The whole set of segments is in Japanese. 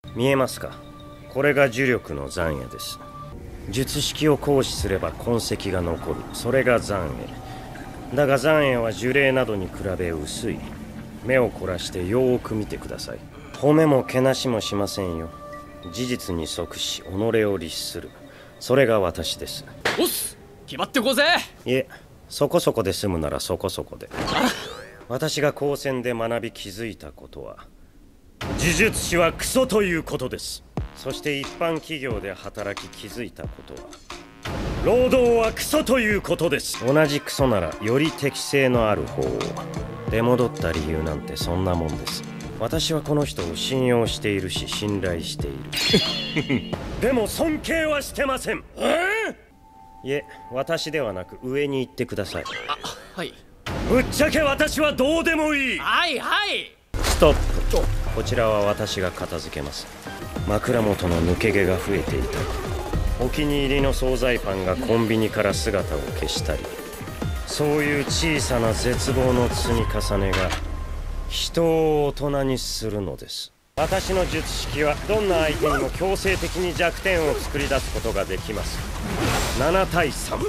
見えますか？これが呪力の残影です。術式を行使すれば痕跡が残る、それが残影だが、残影は呪霊などに比べ薄い。目を凝らしてよーく見てください。褒めもけなしもしませんよ。事実に即し己を律する、それが私です。 おっす、決まってこうぜ。 いえ、そこそこで済むならそこそこで。私が高専で学び気づいたことは、呪術師はクソということです。そして一般企業で働き気づいたことは、労働はクソということです。同じクソならより適性のある方を。出戻った理由なんてそんなもんです。私はこの人を信用しているし信頼している。でも尊敬はしてません。いえ、私ではなく上に行ってください。 はい。 ぶっちゃけ私はどうでもいい。 はいはい。 ストップ。こちらは私が片付けます。枕元の抜け毛が増えていたり、お気に入りの惣菜パンがコンビニから姿を消したり、そういう小さな絶望の積み重ねが人を大人にするのです。私の術式はどんな相手にも強制的に弱点を作り出すことができます。7対3。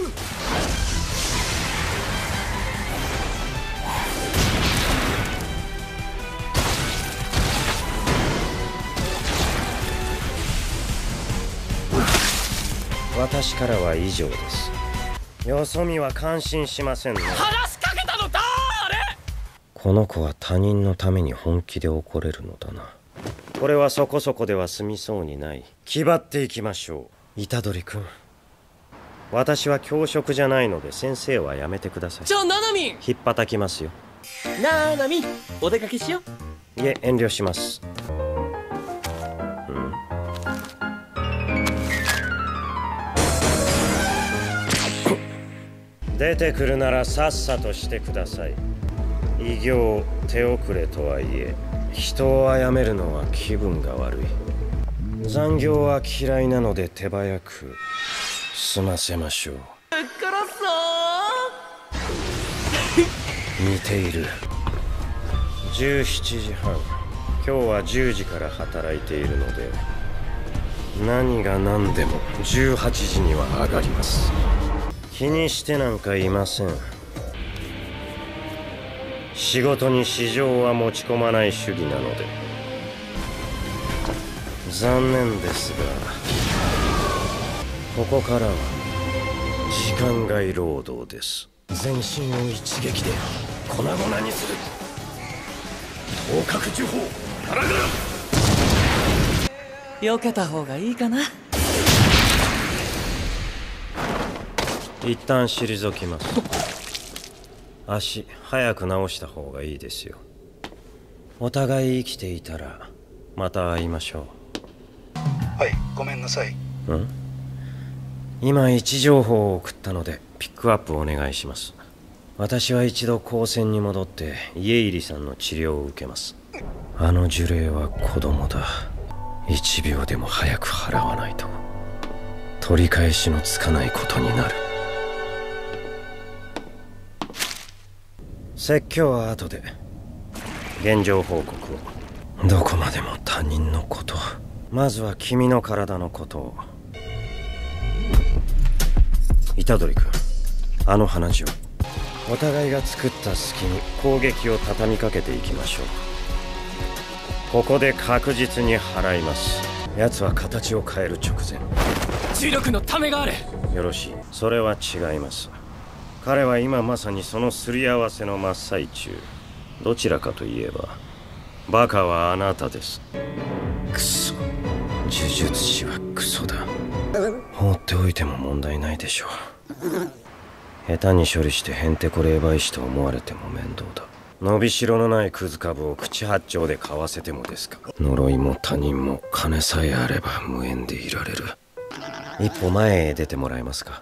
私からは以上です。よそ見は感心しませんね。 話しかけたの誰？ この子は他人のために本気で怒れるのだな。これはそこそこでは済みそうにない。気張っていきましょう。虎杖君、私は教職じゃないので先生はやめてください。 じゃあナナミン、 ひっぱたきますよ。 ナナミン、お出かけしよう。いえ、遠慮します。出てくるならさっさとしてください。異形手遅れとはいえ、人を殺めるのは気分が悪い。残業は嫌いなので手早く済ませましょう。似ている。17時半。今日は10時から働いているので、何が何でも18時には上がります。気にしてなんかいません。仕事に私情は持ち込まない主義なので。残念ですが、ここからは時間外労働です。全身を一撃で粉々にする。頭角呪法ガラガラ。 避けた方がいいかな。 一旦退きます。足早く治した方がいいですよ。お互い生きていたらまた会いましょう。はい、ごめんなさい。 今位置情報を送ったのでピックアップお願いします。私は一度高専に戻って家入さんの治療を受けます。あの呪霊は子供だ。1秒でも早く払わないと取り返しのつかないことになる。説教は後で。現状報告を。どこまでも他人のこと。まずは君の体のことを。虎杖君、あの鼻血を。お互いが作った隙に攻撃を畳みかけていきましょう。ここで確実に払います。奴は形を変える直前。 重力のためがある。 よろしい。それは違います。彼は今まさにそのすり合わせの真っ最中。どちらかといえばバカはあなたです。クソ。呪術師はクソだ。放っておいても問題ないでしょう。下手に処理してへんてこ霊媒師と思われても面倒だ。伸びしろのないクズ株を口八丁で買わせてもですか。呪いも他人も金さえあれば無縁でいられる。一歩前へ出てもらえますか。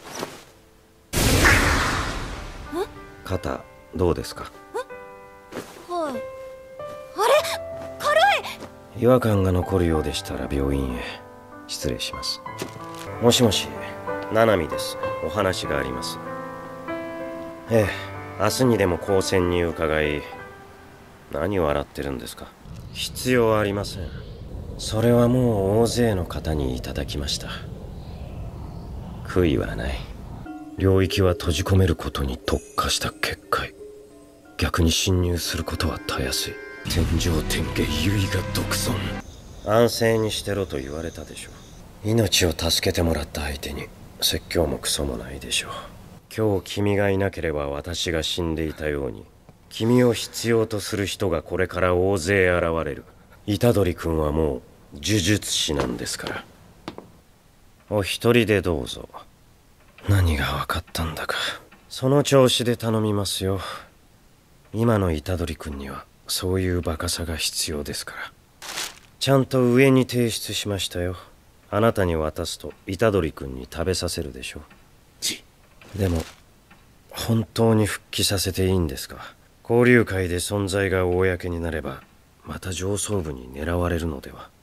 肩どうですか。 はい。あれ、軽い。 違和感が残るようでしたら病院へ。失礼します。もしもし、七海です。お話があります。ええ、明日にでも高専に伺い。何を笑ってるんですか。必要ありません。 それはもう大勢の方にいただきました。悔いはない。領域は閉じ込めることに特化した結界。逆に侵入することはたやすい。天上天下唯我独尊。安静にしてろと言われたでしょう。命を助けてもらった相手に説教もクソもないでしょう。今日君がいなければ私が死んでいたように、君を必要とする人がこれから大勢現れる。虎杖君はもう呪術師なんですから。お一人でどうぞ。何が分かったんだか。その調子で頼みますよ。今の虎杖君にはそういうバカさが必要ですから。ちゃんと上に提出しましたよ。あなたに渡すと虎杖君に食べさせるでしょ。でも本当に復帰させていいんですか？交流会で存在が公になればまた上層部に狙われるのでは。